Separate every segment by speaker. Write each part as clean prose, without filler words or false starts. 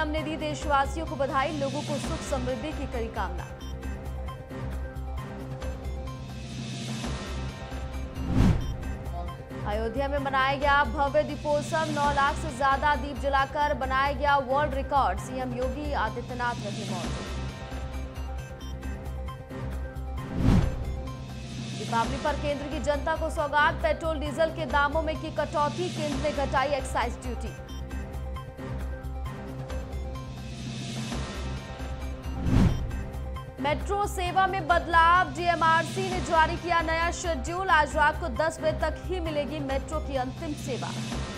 Speaker 1: CM ने दी देशवासियों को बधाई, लोगों को सुख समृद्धि की करी कामना। अयोध्या में मनाया गया भव्य दीपोत्सव, 9 लाख से ज्यादा दीप जलाकर बनाया गया world record, CM Yogi Adityanath रहे मौजूद। दीपावली पर केंद्र की जनता को सौगात, पेट्रोल डीजल के दामों में की कटौती, केंद्र ने घटाई एक्साइज ड्यूटी। मेट्रो सेवा में बदलाव, जीएमआरसी ने जारी किया नया शेड्यूल, आज रात को 10 बजे तक ही मिलेगी मेट्रो की अंतिम सेवा।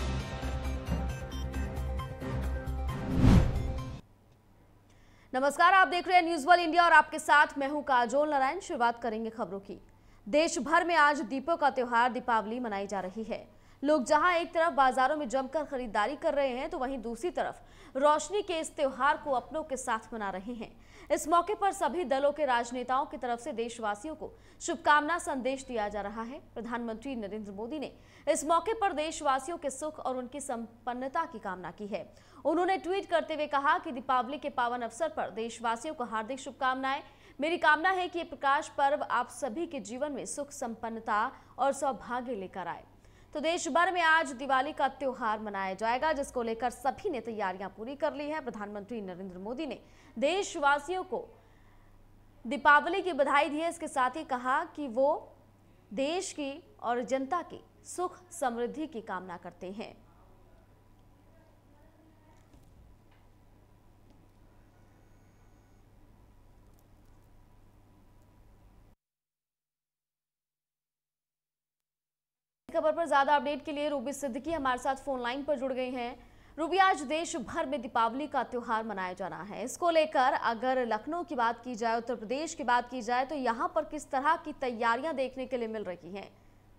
Speaker 1: नमस्कार, आप देख रहे हैं न्यूज वर्ल्ड इंडिया और आपके साथ मैं हूं काजोल नारायण। शुरुआत करेंगे खबरों की। देश भर में आज दीपों का त्योहार दीपावली मनाई जा रही है। लोग जहां एक तरफ बाजारों में जमकर खरीदारी कर रहे हैं तो वहीं दूसरी तरफ रोशनी के इस त्योहार को अपनों के साथ मना रहे हैं। इस मौके पर सभी दलों के राजनेताओं की तरफ से देशवासियों को शुभकामना संदेश दिया जा रहा है। प्रधानमंत्री नरेंद्र मोदी ने इस मौके पर देशवासियों के सुख और उनकी संपन्नता की कामना की है। उन्होंने ट्वीट करते हुए कहा कि दीपावली के पावन अवसर पर देशवासियों को हार्दिक शुभकामनाएं। मेरी कामना है कि ये प्रकाश पर्व आप सभी के जीवन में सुख, संपन्नता और सौभाग्य लेकर आए। तो देश भर में आज दिवाली का त्योहार मनाया जाएगा, जिसको लेकर सभी ने तैयारियां पूरी कर ली हैं। प्रधानमंत्री नरेंद्र मोदी ने देशवासियों को दीपावली की बधाई दी है। इसके साथ ही कहा कि वो देश की और जनता की सुख समृद्धि की कामना करते हैं। खबर पर ज्यादा अपडेट के लिए रूबी सिद्दीकी हमारे साथ फोन लाइन पर जुड़ गई हैं। रूबी, आज देश भर में दीपावली का त्योहार मनाया जाना है। इसको लेकर अगर लखनऊ की बात की जाए, उत्तर प्रदेश की बात की जाए, तो यहाँ पर किस तरह की तैयारियां देखने के लिए मिल रही हैं?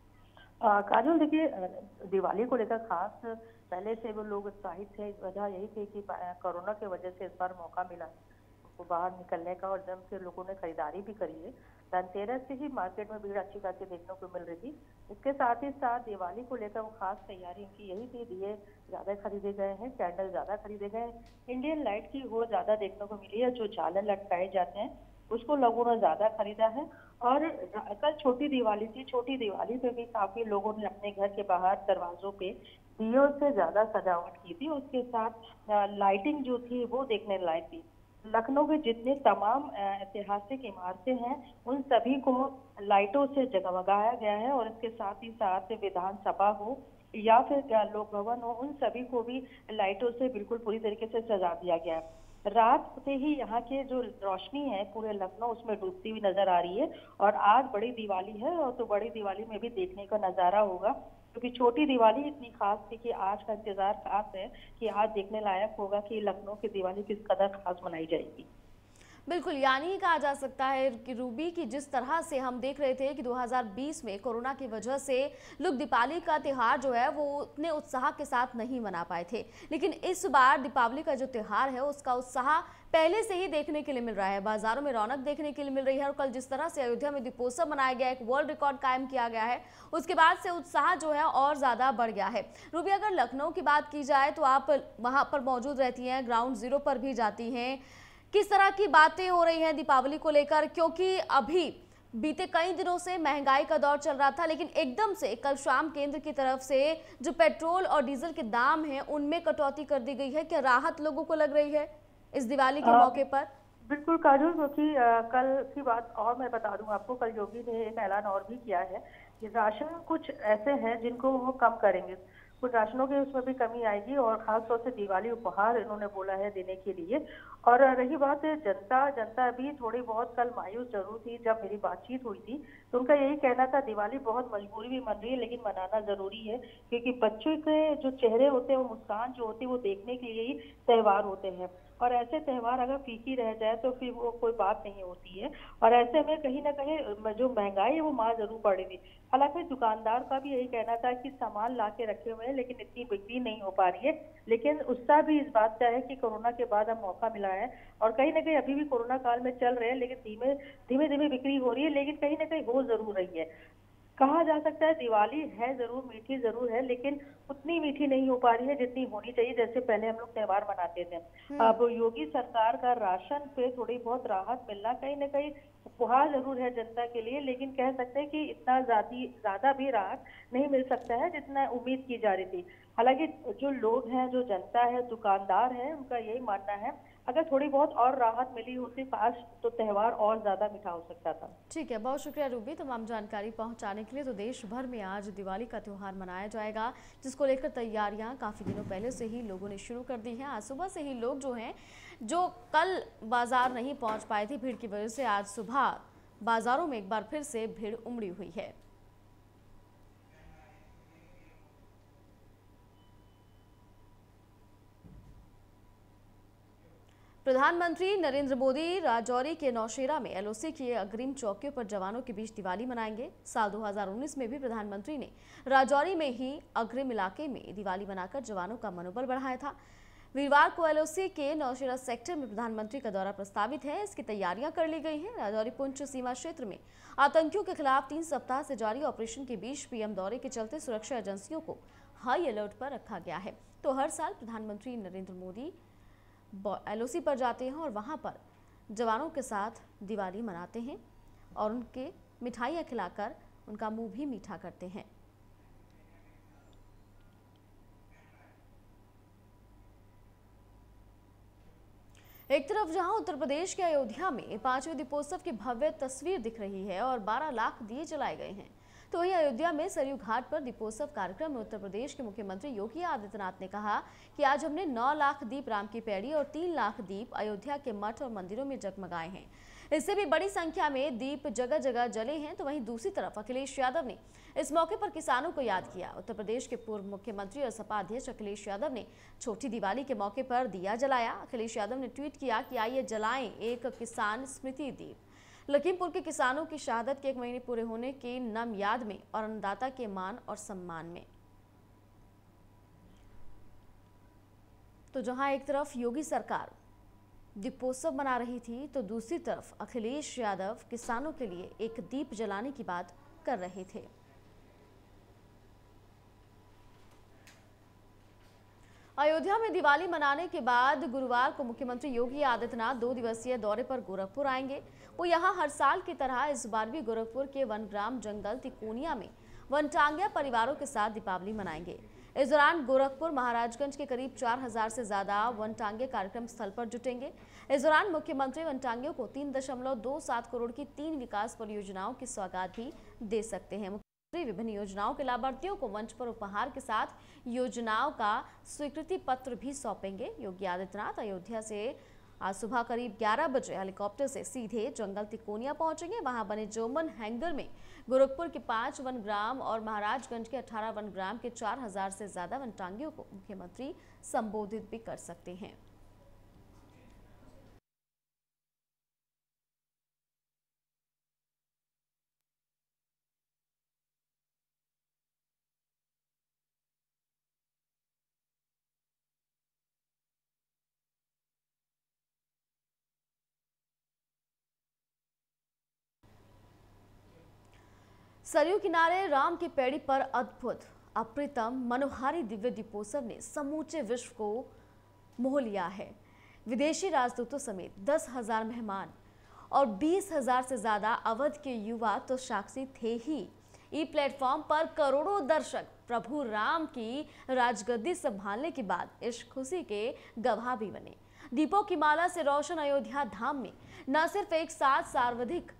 Speaker 2: काजल, देखिए, दिवाली को लेकर खास पहले से वो लोग उत्साहित थे। वजह यही थी कि कोरोना की वजह से इस बार मौका मिला को बाहर निकलने का और जम से लोगों ने खरीदारी भी करी है। धनतेरस से ही मार्केट में भीड़ अच्छी खासी देखने को मिल रही थी। इसके साथ ही साथ दिवाली को लेकर वो खास तैयारी उनकी यही थी। दिए ज्यादा खरीदे गए हैं, कैंडल ज्यादा खरीदे गए हैं, इंडियन लाइट की वो ज्यादा देखने को मिली है। जो झालर लटकाए जाते हैं उसको लोगों ने ज्यादा खरीदा है। और कल छोटी दिवाली थी, छोटी दिवाली पे भी काफी लोगों ने अपने घर के बाहर दरवाजों पे दियों से ज्यादा सजावट की थी। उसके साथ लाइटिंग जो थी वो देखने लायक थी। लखनऊ के जितने तमाम ऐतिहासिक इमारतें हैं उन सभी को लाइटों से जगमगाया गया है। और इसके साथ ही साथ विधानसभा हो या फिर लोक भवन हो, उन सभी को भी लाइटों से बिल्कुल पूरी तरीके से सजा दिया गया है। रात से ही यहाँ के जो रोशनी है पूरे लखनऊ उसमें डूबती हुई नजर आ रही है। और आज बड़ी दिवाली है और तो बड़ी दिवाली में भी देखने का नजारा होगा, क्योंकि छोटी दिवाली इतनी खास थी कि आज का इंतजार खास है कि आज देखने लायक होगा कि लखनऊ की दिवाली किस कदर खास मनाई जाएगी।
Speaker 1: बिल्कुल, यानी कहा जा सकता है कि रूबी की जिस तरह से हम देख रहे थे कि 2020 में कोरोना की वजह से लोग दीपावली का त्यौहार जो है वो उतने उत्साह के साथ नहीं मना पाए थे, लेकिन इस बार दीपावली का जो त्यौहार है उसका उत्साह पहले से ही देखने के लिए मिल रहा है। बाजारों में रौनक देखने के लिए मिल रही है और कल जिस तरह से अयोध्या में दीपोत्सव मनाया गया, एक वर्ल्ड रिकॉर्ड कायम किया गया है, उसके बाद से उत्साह जो है और ज्यादा बढ़ गया है। रूबी, अगर लखनऊ की बात की जाए तो आप वहां पर मौजूद रहती हैं, ग्राउंड जीरो पर भी जाती हैं, किस तरह की बातें हो रही हैं दीपावली को लेकर? क्योंकि अभी बीते कई दिनों से महंगाई का दौर चल रहा था, लेकिन एकदम से कल शाम केंद्र की तरफ से जो पेट्रोल और डीजल के दाम हैं उनमें कटौती कर दी गई है। क्या राहत लोगों को लग रही है इस दिवाली के मौके पर?
Speaker 2: बिल्कुल काजल, क्योंकि कल की बात और मैं बता दूं आपको, कल योगी ने एक ऐलान और भी किया है कि राशन कुछ ऐसे हैं जिनको वो कम करेंगे, कुछ राशनों की उसमें भी कमी आएगी और खासतौर से दिवाली उपहार इन्होंने बोला है देने के लिए। और रही बात है जनता भी थोड़ी बहुत कल मायूस जरूर थी। जब मेरी बातचीत हुई थी तो उनका यही कहना था दिवाली बहुत मजबूरी भी मन रही है लेकिन मनाना जरूरी है, क्योंकि बच्चों के जो चेहरे होते हैं वो मुस्कान जो होती है वो देखने के लिए ही त्योहार होते हैं। और ऐसे त्योहार अगर फीकी रह जाए तो फिर वो कोई बात नहीं होती है। और ऐसे में कहीं ना कहीं जो महंगाई है वो मार जरूर पड़ रही थी। हालांकि दुकानदार का भी यही कहना था कि सामान ला के रखे हुए हैं लेकिन इतनी बिक्री नहीं हो पा रही है। लेकिन उत्साह भी इस बात का है कि कोरोना के बाद अब मौका मिला है और कहीं ना कहीं अभी भी कोरोना काल में चल रहे हैं लेकिन धीमे धीमे बिक्री हो रही है, लेकिन कहीं ना कहीं हो जरूर रही है। कहा जा सकता है दिवाली है जरूर, मीठी जरूर है, लेकिन उतनी मीठी नहीं हो पा रही है जितनी होनी चाहिए, जैसे पहले हम लोग त्योहार मनाते थे। अब योगी सरकार का राशन पे थोड़ी बहुत राहत मिलना कहीं ना कहीं उपहार जरूर है जनता के लिए, लेकिन कह सकते हैं कि इतना ज्यादा भी राहत नहीं मिल सकता है जितना उम्मीद की जा रही थी। हालांकि जो लोग हैं, जो जनता है, दुकानदार है, उनका यही मानना है अगर थोड़ी बहुत और राहत मिली होती पास तो त्योहार और ज्यादा मीठा हो सकता था।
Speaker 1: ठीक है, बहुत शुक्रिया रूबी तमाम जानकारी पहुंचाने के लिए। तो देश भर में आज दिवाली का त्यौहार मनाया जाएगा, जिसको लेकर तैयारियां काफ़ी दिनों पहले से ही लोगों ने शुरू कर दी हैं। आज सुबह से ही लोग जो हैं, जो कल बाजार नहीं पहुंच पाए थे भीड़ की वजह से, आज सुबह बाजारों में एक बार फिर से भीड़ उमड़ी हुई है। प्रधानमंत्री नरेंद्र मोदी राजौरी के नौशेरा में एलओसी की अग्रिम चौकियों पर जवानों के बीच दिवाली मनाएंगे। साल 2019 में भी प्रधानमंत्री ने राजौरी में ही अग्रिम इलाके में दिवाली मनाकर जवानों का मनोबल बढ़ाया था। वीरवार को एलओसी के नौशेरा सेक्टर में प्रधानमंत्री का दौरा प्रस्तावित है। इसकी तैयारियां कर ली गई हैं। राजौरी पुंछ सीमा क्षेत्र में आतंकियों के खिलाफ 3 सप्ताह से जारी ऑपरेशन के बीच पीएम दौरे के चलते सुरक्षा एजेंसियों को हाई अलर्ट पर रखा गया है। तो हर साल प्रधानमंत्री नरेंद्र मोदी एलओसी पर जाते हैं और वहां पर जवानों के साथ दिवाली मनाते हैं और उनके मिठाइयाँ खिलाकर उनका मुंह भी मीठा करते हैं। एक तरफ जहां उत्तर प्रदेश के अयोध्या में 5वें दीपोत्सव की भव्य तस्वीर दिख रही है और 12 लाख दिए जलाए गए हैं, तो वहीं अयोध्या में सरयू घाट पर दीपोत्सव कार्यक्रम में उत्तर प्रदेश के मुख्यमंत्री योगी आदित्यनाथ ने कहा कि आज हमने 9 लाख दीप राम की पैड़ी और 3 लाख दीप अयोध्या के मठ और मंदिरों में जगमगाए हैं। इससे भी बड़ी संख्या में दीप जगह जगह जले हैं। तो वहीं दूसरी तरफ अखिलेश यादव ने इस मौके पर किसानों को याद किया। उत्तर प्रदेश के पूर्व मुख्यमंत्री और सपा अध्यक्ष अखिलेश यादव ने छोटी दिवाली के मौके पर दिया जलाया। अखिलेश यादव ने ट्वीट किया कि आइए जलाएं एक किसान स्मृति दीप। लखीमपुर के किसानों की शहादत के 1 महीने पूरे होने की नम याद में और अन्नदाता के मान और सम्मान में। तो जहां एक तरफ योगी सरकार दीपोत्सव मना रही थी, तो दूसरी तरफ अखिलेश यादव किसानों के लिए एक दीप जलाने की बात कर रहे थे। अयोध्या में दिवाली मनाने के बाद गुरुवार को मुख्यमंत्री योगी आदित्यनाथ 2 दिवसीय दौरे पर गोरखपुर आएंगे। वो यहां हर साल की तरह इस बार भी गोरखपुर के वनग्राम जंगल तिकोनिया में वनटांगिया परिवारों के साथ दीपावली मनाएंगे। इस दौरान गोरखपुर महाराजगंज के करीब 4000 से ज्यादा वनटांगिया कार्यक्रम स्थल पर जुटेंगे। इस दौरान मुख्यमंत्री वनटांगियों को 3.27 करोड़ की 3 विकास परियोजनाओं की सौगात भी दे सकते हैं। विभिन्न योजनाओं के लाभार्थियों को मंच पर उपहार के साथ योजनाओं का स्वीकृति पत्र भी सौंपेंगे। योगी आदित्यनाथ अयोध्या से आज सुबह करीब 11 बजे हेलीकॉप्टर से सीधे जंगल तिकोनिया पहुंचेंगे। वहां बने जोमन हैंगर में गोरखपुर के 5 वनग्राम और महाराजगंज के 18 वनग्राम के 4000 से ज्यादा वनटांगियों को मुख्यमंत्री संबोधित भी कर सकते हैं। सरयू किनारे राम की पैड़ी पर अद्भुत, अप्रितम, मनोहारी दिव्य दीपोत्सव ने समूचे विश्व को मोह लिया है। विदेशी राजदूतों समेत 10,000 मेहमान और 20,000 से ज्यादा अवध के युवा तो साक्षी थे ही। ई प्लेटफॉर्म पर करोड़ों दर्शक प्रभु राम की राजगद्दी संभालने के बाद इस खुशी के गवाह भी बने। दीपों की माला से रोशन अयोध्या धाम में न सिर्फ एक साथ सर्वाधिक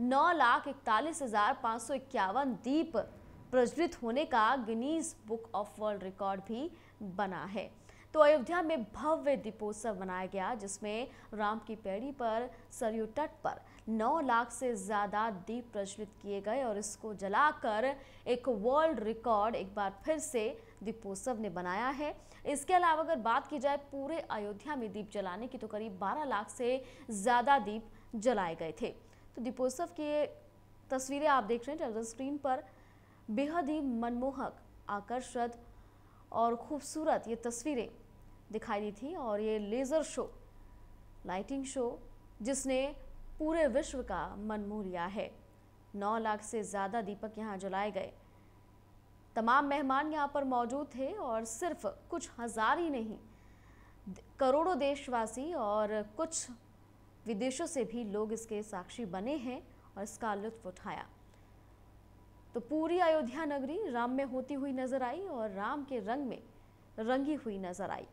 Speaker 1: 9,41,551 दीप प्रज्वलित होने का Guinness book of world record भी बना है। तो अयोध्या में भव्य दीपोत्सव मनाया गया, जिसमें राम की पैड़ी पर सरयू तट पर 9 लाख से ज्यादा दीप प्रज्वलित किए गए और इसको जलाकर एक वर्ल्ड रिकॉर्ड एक बार फिर से दीपोत्सव ने बनाया है। इसके अलावा अगर बात की जाए पूरे अयोध्या में दीप जलाने की, तो करीब 12 लाख से ज्यादा दीप जलाए गए थे। तो दीपोत्सव की तस्वीरें आप देख रहे हैं टेलीविजन स्क्रीन पर। बेहद ही मनमोहक, आकर्षक और खूबसूरत ये तस्वीरें दिखाई दी थी। और ये लेज़र शो, लाइटिंग शो, जिसने पूरे विश्व का मन मोह लिया है। 9 लाख से ज़्यादा दीपक यहाँ जलाए गए। तमाम मेहमान यहाँ पर मौजूद थे और सिर्फ कुछ हजार ही नहीं, करोड़ों देशवासी और कुछ विदेशों से भी लोग इसके साक्षी बने हैं और इसका लुत्फ उठाया। तो पूरी अयोध्या नगरी राम में होती हुई नजर आई और राम के रंग में रंगी हुई नजर आई।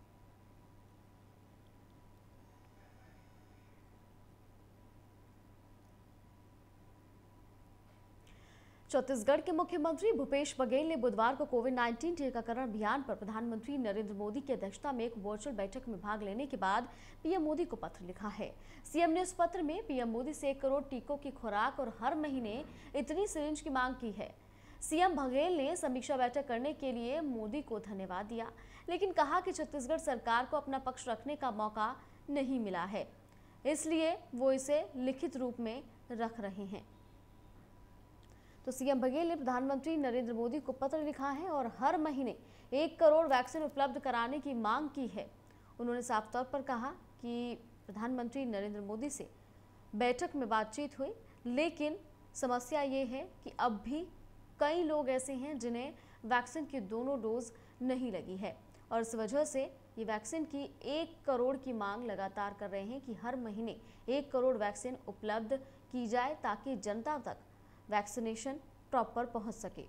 Speaker 1: छत्तीसगढ़ के मुख्यमंत्री भूपेश बघेल ने बुधवार को कोविड-19 टीकाकरण अभियान पर प्रधानमंत्री नरेंद्र मोदी की अध्यक्षता में एक वर्चुअल बैठक में भाग लेने के बाद पीएम मोदी को पत्र लिखा है। सीएम ने उस पत्र में पीएम मोदी से 1 करोड़ टीकों की खुराक और हर महीने इतनी सिरिंज की मांग की है। सीएम बघेल ने समीक्षा बैठक करने के लिए मोदी को धन्यवाद दिया, लेकिन कहा कि छत्तीसगढ़ सरकार को अपना पक्ष रखने का मौका नहीं मिला है, इसलिए वो इसे लिखित रूप में रख रहे हैं। तो सीएम बघेल ने प्रधानमंत्री नरेंद्र मोदी को पत्र लिखा है और हर महीने 1 करोड़ वैक्सीन उपलब्ध कराने की मांग की है। उन्होंने साफ तौर पर कहा कि प्रधानमंत्री नरेंद्र मोदी से बैठक में बातचीत हुई, लेकिन समस्या ये है कि अब भी कई लोग ऐसे हैं जिन्हें वैक्सीन की दोनों डोज नहीं लगी है और इस वजह से ये वैक्सीन की 1 करोड़ की मांग लगातार कर रहे हैं कि हर महीने 1 करोड़ वैक्सीन उपलब्ध की जाए ताकि जनता तक वैक्सीनेशन प्रॉपर पहुंच सके।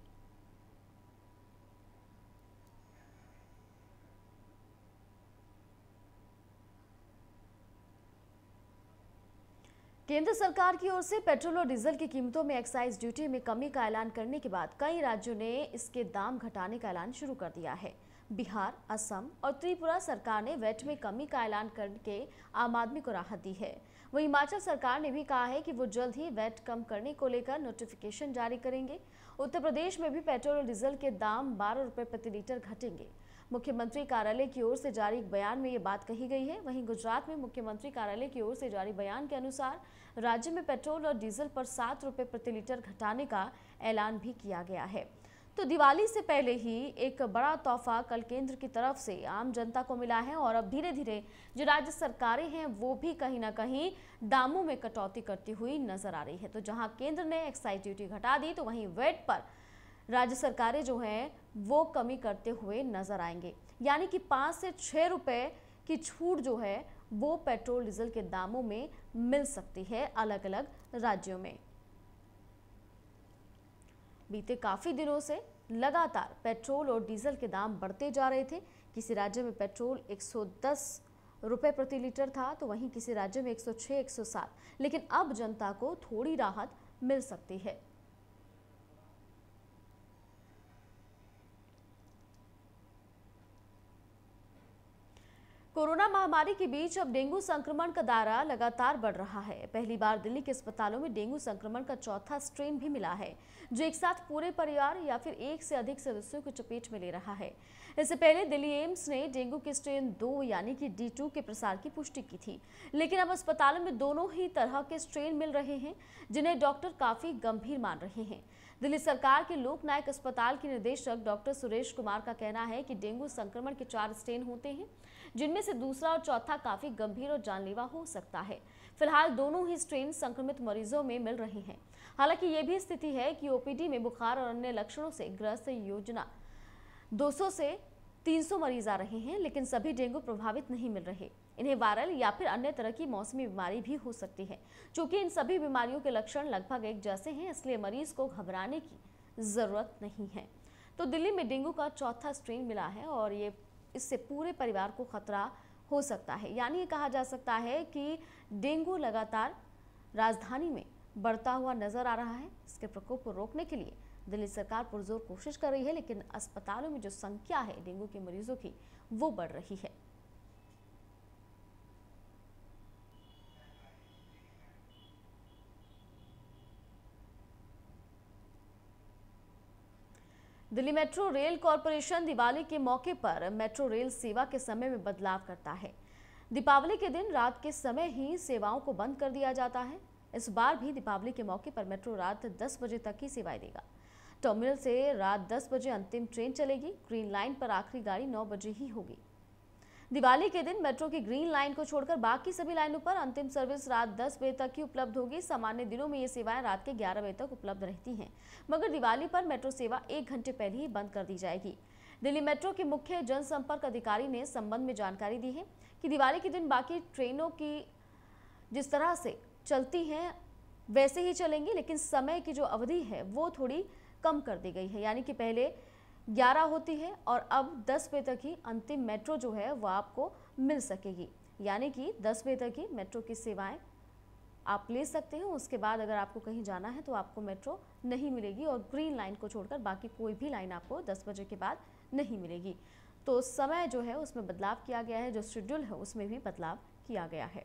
Speaker 1: केंद्र सरकार की ओर से पेट्रोल और डीजल की कीमतों में एक्साइज ड्यूटी में कमी का ऐलान करने के बाद कई राज्यों ने इसके दाम घटाने का ऐलान शुरू कर दिया है। बिहार, असम और त्रिपुरा सरकार ने वैट में कमी का ऐलान करके आम आदमी को राहत दी है। वहीं हिमाचल सरकार ने भी कहा है कि वो जल्द ही वैट कम करने को लेकर नोटिफिकेशन जारी करेंगे। उत्तर प्रदेश में भी पेट्रोल और डीजल के दाम 12 रुपये प्रति लीटर घटेंगे। मुख्यमंत्री कार्यालय की ओर से जारी एक बयान में ये बात कही गई है। वहीं गुजरात में मुख्यमंत्री कार्यालय की ओर से जारी बयान के अनुसार राज्य में पेट्रोल और डीजल पर 7 रुपये प्रति लीटर घटाने का ऐलान भी किया गया है। तो दिवाली से पहले ही एक बड़ा तोहफा कल केंद्र की तरफ से आम जनता को मिला है और अब धीरे धीरे जो राज्य सरकारें हैं वो भी कहीं ना कहीं दामों में कटौती करती हुई नजर आ रही है। तो जहां केंद्र ने एक्साइज ड्यूटी घटा दी, तो वहीं वैट पर राज्य सरकारें जो हैं वो कमी करते हुए नजर आएंगे, यानी कि 5 से 6 रुपए की छूट जो है वो पेट्रोल डीजल के दामों में मिल सकती है अलग अलग राज्यों में। बीते काफी दिनों से लगातार पेट्रोल और डीजल के दाम बढ़ते जा रहे थे। किसी राज्य में पेट्रोल 110 रुपए प्रति लीटर था, तो वहीं किसी राज्य में 106, 107, लेकिन अब जनता को थोड़ी राहत मिल सकती है। कोरोना महामारी के बीच अब डेंगू संक्रमण का दायरा लगातार बढ़ रहा है। पहली बार दिल्ली के अस्पतालों में डेंगू संक्रमण का चौथा स्ट्रेन भी मिला है, जो एक साथ पूरे परिवार या फिर एक से अधिक सदस्यों को चपेट में ले रहा है। इससे पहले दिल्ली एम्स ने डेंगू के स्ट्रेन 2 यानी कि D2 के प्रसार की पुष्टि की थी, लेकिन अब अस्पतालों में दोनों ही तरह के स्ट्रेन मिल रहे हैं, जिन्हें डॉक्टर काफी गंभीर मान रहे हैं। दिल्ली सरकार के लोकनायक अस्पताल के निदेशक डॉक्टर सुरेश कुमार का कहना है कि डेंगू संक्रमण के 4 स्ट्रेन होते हैं, जिनमें से दूसरा और चौथा काफी गंभीर और जानलेवा हो सकता है। फिलहाल दोनों ही स्ट्रेन संक्रमित मरीजों में मिल रहे हैं। हालांकि ये भी स्थिति है कि ओपीडी में बुखार और अन्य लक्षणों से ग्रस्त योजना 200 से 300 मरीज आ रहे हैं, लेकिन सभी डेंगू प्रभावित नहीं मिल रहे। इन्हें वायरल या फिर अन्य तरह की मौसमी बीमारी भी हो सकती है। चूंकि इन सभी बीमारियों के लक्षण लगभग एक जैसे हैं, इसलिए मरीज को घबराने की जरूरत नहीं है। तो दिल्ली में डेंगू का चौथा स्ट्रेन मिला है और इससे पूरे परिवार को खतरा हो सकता है। यानी ये कहा जा सकता है कि डेंगू लगातार राजधानी में बढ़ता हुआ नजर आ रहा है। इसके प्रकोप को रोकने के लिए दिल्ली सरकार पुरजोर कोशिश कर रही है, लेकिन अस्पतालों में जो संख्या है डेंगू के मरीजों की वो बढ़ रही है। Delhi metro rail corporation Diwali के मौके पर मेट्रो रेल सेवा के समय में बदलाव करता है। दीपावली के दिन रात के समय ही सेवाओं को बंद कर दिया जाता है। इस बार भी दीपावली के मौके पर मेट्रो रात 10 बजे तक ही सेवाएं देगा। टर्मिनल से रात 10 बजे अंतिम ट्रेन चलेगी। ग्रीन लाइन पर आखिरी गाड़ी 9 बजे ही होगी। दिवाली के दिन मेट्रो की ग्रीन लाइन को छोड़कर बाकी सभी लाइनों पर अंतिम सर्विस रात 10 बजे तक ही उपलब्ध होगी। सामान्य दिनों में ये सेवाएं रात के 11 बजे तक उपलब्ध रहती हैं, मगर दिवाली पर मेट्रो सेवा 1 घंटे पहले ही बंद कर दी जाएगी। दिल्ली मेट्रो के मुख्य जनसंपर्क अधिकारी ने इस संबंध में जानकारी दी है कि दिवाली के दिन बाकी ट्रेनों की जिस तरह से चलती हैं वैसे ही चलेंगी, लेकिन समय की जो अवधि है वो थोड़ी कम कर दी गई है, यानी कि पहले 11 होती है और अब 10 बजे तक ही अंतिम मेट्रो जो है वो आपको मिल सकेगी। यानी कि 10 बजे तक ही मेट्रो की सेवाएं आप ले सकते हैं। उसके बाद अगर आपको कहीं जाना है तो आपको मेट्रो नहीं मिलेगी और ग्रीन लाइन को छोड़कर बाकी कोई भी लाइन आपको 10 बजे के बाद नहीं मिलेगी। तो समय जो है उसमें बदलाव किया गया है, जो शेड्यूल है उसमें भी बदलाव किया गया है।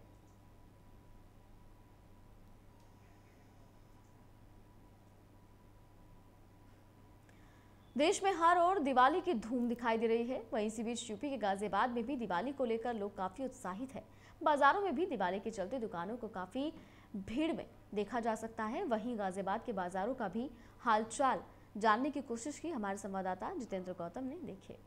Speaker 1: देश में हर ओर दिवाली की धूम दिखाई दे रही है। वहीं इसी बीच यूपी के गाजियाबाद में भी दिवाली को लेकर लोग काफी उत्साहित है। बाजारों में भी दिवाली के चलते दुकानों को काफी भीड़ में देखा जा सकता है। वहीं गाजियाबाद के बाजारों का भी हालचाल जानने की कोशिश की हमारे संवाददाता जितेंद्र गौतम ने। देखिए,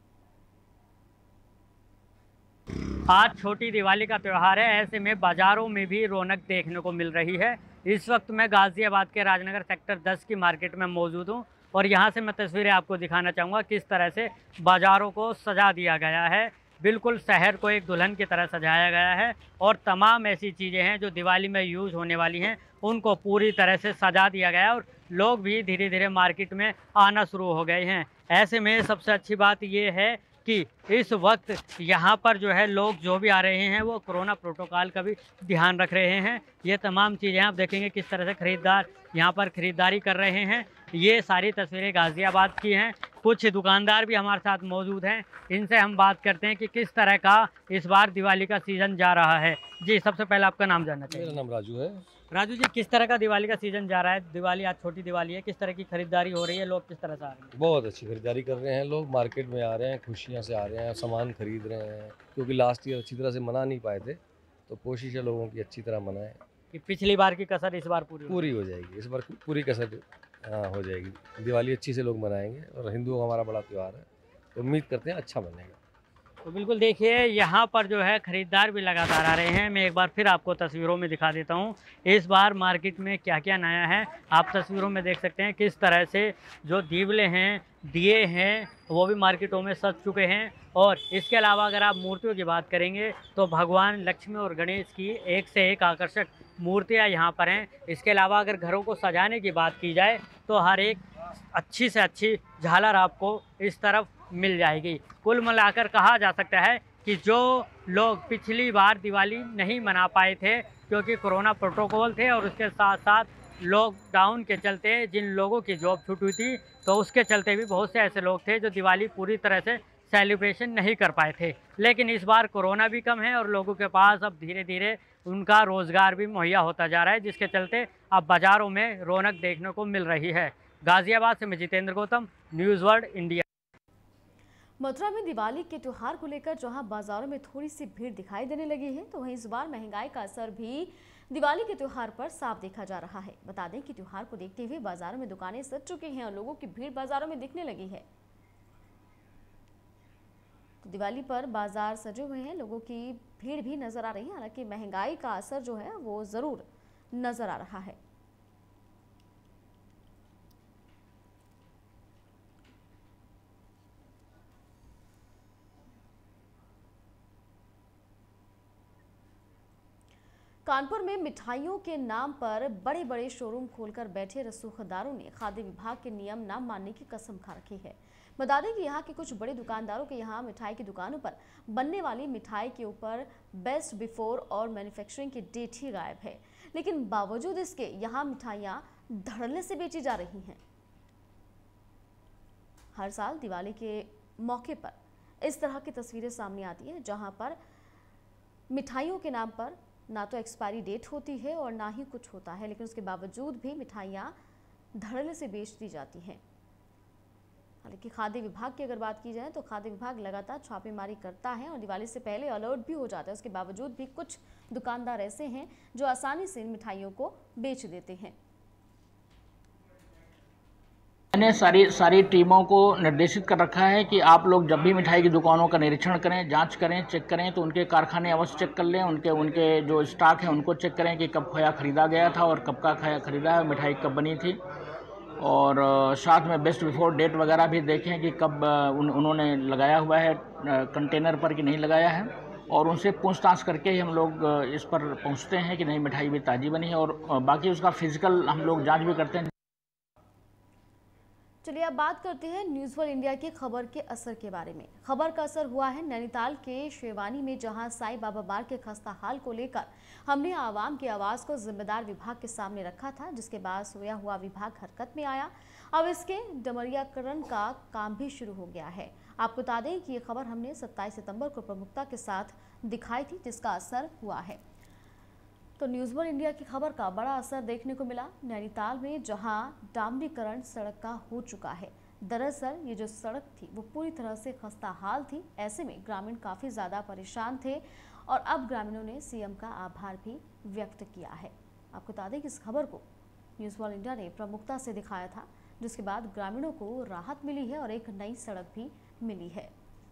Speaker 3: आज छोटी दिवाली का त्यौहार है, ऐसे में बाजारों में भी रौनक देखने को मिल रही है। इस वक्त मैं गाजियाबाद के राजनगर सेक्टर 10 की मार्केट में मौजूद हूं और यहां से मैं तस्वीरें आपको दिखाना चाहूँगा किस तरह से बाज़ारों को सजा दिया गया है। बिल्कुल शहर को एक दुल्हन की तरह सजाया गया है और तमाम ऐसी चीज़ें हैं जो दिवाली में यूज़ होने वाली हैं उनको पूरी तरह से सजा दिया गया है और लोग भी धीरे धीरे मार्केट में आना शुरू हो गए हैं। ऐसे में सबसे अच्छी बात ये है कि इस वक्त यहाँ पर जो है लोग जो भी आ रहे हैं वो कोरोना प्रोटोकॉल का भी ध्यान रख रहे हैं। ये तमाम चीज़ें आप देखेंगे किस तरह से खरीदार यहाँ पर ख़रीदारी कर रहे हैं। ये सारी तस्वीरें गाज़ियाबाद की हैं। कुछ दुकानदार भी हमारे साथ मौजूद हैं, इनसे हम बात करते हैं कि किस तरह का इस बार दिवाली का सीज़न जा रहा है। जी, सबसे पहले आपका नाम जानना चाहिए।
Speaker 4: मेरा नाम राजू है।
Speaker 3: राजू जी, किस तरह का दिवाली का सीज़न जा रहा है? दिवाली आज छोटी दिवाली है, किस तरह की खरीदारी हो रही है, लोग किस तरह से आ रहे हैं?
Speaker 4: बहुत अच्छी खरीदारी कर रहे हैं लोग, मार्केट में आ रहे हैं, खुशियाँ से आ रहे हैं, सामान खरीद रहे हैं, क्योंकि लास्ट ईयर अच्छी तरह से मना नहीं पाए थे, तो कोशिश है लोगों की अच्छी तरह मनाएं
Speaker 3: कि पिछली बार की कसर इस बार पूरी
Speaker 4: हो जाएगी। इस बार पूरी कसर हो जाएगी। दिवाली अच्छी से लोग मनाएंगे और हिंदुओं का हमारा बड़ा त्यौहार है, तो उम्मीद करते हैं अच्छा बनेगा।
Speaker 3: तो बिल्कुल देखिए, यहाँ पर जो है खरीदार भी लगातार आ रहे हैं। मैं एक बार फिर आपको तस्वीरों में दिखा देता हूँ इस बार मार्केट में क्या क्या नया है। आप तस्वीरों में देख सकते हैं किस तरह से जो दीवले हैं, दिए हैं, वो भी मार्केटों में सज चुके हैं। और इसके अलावा अगर आप मूर्तियों की बात करेंगे तो भगवान लक्ष्मी और गणेश की एक से एक आकर्षक मूर्तियाँ यहाँ पर हैं। इसके अलावा अगर घरों को सजाने की बात की जाए तो हर एक अच्छी से अच्छी झालर आपको इस तरफ मिल जाएगी। कुल मिलाकर कहा जा सकता है कि जो लोग पिछली बार दिवाली नहीं मना पाए थे क्योंकि कोरोना प्रोटोकॉल थे और उसके साथ साथ लॉकडाउन के चलते जिन लोगों की जॉब छूट हुई थी, तो उसके चलते भी बहुत से ऐसे लोग थे जो दिवाली पूरी तरह से सेलिब्रेशन नहीं कर पाए थे। लेकिन इस बार कोरोना भी कम है और लोगों के पास अब धीरे धीरे उनका रोज़गार भी मुहैया होता जा रहा है, जिसके चलते अब बाज़ारों में रौनक देखने को मिल रही है। गाज़ियाबाद से मैं Jitendra Gautam, news world India.
Speaker 1: Mathura में दिवाली के त्योहार को लेकर जहां बाजारों में थोड़ी सी भीड़ दिखाई देने लगी है, तो वहीं इस बार महंगाई का असर भी दिवाली के त्योहार पर साफ देखा जा रहा है। बता दें कि त्योहार को देखते हुए बाजारों में दुकानें सज चुकी हैं और लोगों की भीड़ बाजारों में दिखने लगी है। तो दिवाली पर बाजार सजे हुए हैं, लोगों की भीड़ भी नजर आ रही है। हालांकि महंगाई का असर जो है वो जरूर नजर आ रहा है। कानपुर में मिठाइयों के नाम पर बड़े बड़े शोरूम खोलकर बैठे रसूखदारों ने खाद्य विभाग के नियम न मानने की कसम खा रखी है। बता दें कि यहाँ के कुछ बड़े दुकानदारों के यहाँ मिठाई की दुकानों पर बनने वाली मिठाई के ऊपर बेस्ट बिफोर और मैन्युफैक्चरिंग की डेट ही गायब है, लेकिन बावजूद इसके यहाँ मिठाइयाँ धड़ल्ले से बेची जा रही हैं। हर साल दिवाली के मौके पर इस तरह की तस्वीरें सामने आती है, जहाँ पर मिठाइयों के नाम पर ना तो एक्सपायरी डेट होती है और ना ही कुछ होता है, लेकिन उसके बावजूद भी मिठाइयाँ धड़ल्ले से बेच दी जाती हैं। हालांकि खाद्य विभाग की अगर बात की जाए तो खाद्य विभाग लगातार छापेमारी करता है और दिवाली से पहले अलर्ट भी हो जाता है। उसके बावजूद भी कुछ दुकानदार ऐसे हैं जो आसानी से इन मिठाइयों को बेच देते हैं।
Speaker 5: मैंने सारी टीमों को निर्देशित कर रखा है कि आप लोग जब भी मिठाई की दुकानों का निरीक्षण करें, जांच करें, चेक करें तो उनके कारखाने अवश्य चेक कर लें, उनके जो स्टॉक है उनको चेक करें कि कब खोया खरीदा गया था और कब का खोया खरीदा है, मिठाई कब बनी थी। और साथ में बेस्ट बिफोर डेट वगैरह भी देखें कि कब उन्होंने लगाया हुआ है कंटेनर पर कि नहीं लगाया है, और उनसे पूछताछ करके ही हम लोग इस पर पहुंचते हैं कि नहीं मिठाई भी ताज़ी बनी है, और बाकी उसका फिजिकल हम लोग जांच भी करते हैं।
Speaker 1: चलिए अब बात करते हैं न्यूज़ वर्ल्ड इंडिया की खबर के असर के बारे में। खबर का असर हुआ है नैनीताल के शेवानी में, जहां साईं बाबा बार के खस्ता हाल को लेकर हमने आवाम की आवाज़ को जिम्मेदार विभाग के सामने रखा था, जिसके बाद सोया हुआ विभाग हरकत में आया। अब इसके डमरियाकरण का काम भी शुरू हो गया है। आपको बता दें कि ये खबर हमने 27 सितंबर को प्रमुखता के साथ दिखाई थी, जिसका असर हुआ है। तो न्यूज़ वर्ल्ड इंडिया की खबर का बड़ा असर देखने को मिला नैनीताल में, जहां डामरीकरण सड़क का हो चुका है। दरअसल ये जो सड़क थी वो पूरी तरह से खस्ता हाल थी। ऐसे में ग्रामीण काफ़ी ज़्यादा परेशान थे और अब ग्रामीणों ने सीएम का आभार भी व्यक्त किया है। आपको बता दें कि इस खबर को न्यूज़ वर्ल्ड इंडिया ने प्रमुखता से दिखाया था, जिसके बाद ग्रामीणों को राहत मिली है और एक नई सड़क भी मिली है।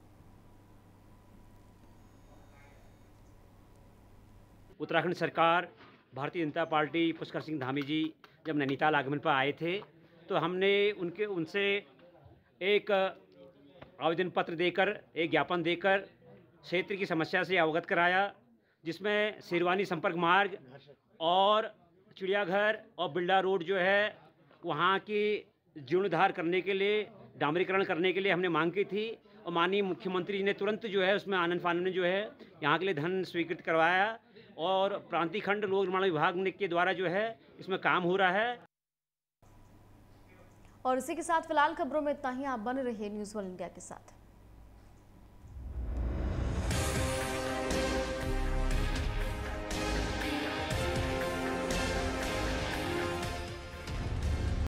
Speaker 6: उत्तराखंड सरकार, भारतीय जनता पार्टी, पुष्कर सिंह धामी जी जब नैनीताल आगमन पर आए थे तो हमने उनसे एक आवेदन पत्र देकर, एक ज्ञापन देकर क्षेत्र की समस्या से अवगत कराया, जिसमें शेरवानी संपर्क मार्ग और चिड़ियाघर और बिल्डा रोड जो है वहाँ की जीर्णोद्धार करने के लिए, डामरीकरण करने के लिए हमने मांग की थी। और माननीय मुख्यमंत्री जी ने तुरंत जो है उसमें आनंद फानन में जो है यहाँ के लिए धन स्वीकृत करवाया और प्रांतीय खंड लोक निर्माण विभाग के द्वारा जो है इसमें काम हो रहा है।
Speaker 1: और इसी के साथ फिलहाल खबरों में इतना ही। आप बने रहिए न्यूज़ वर्ल्ड इंडिया के साथ।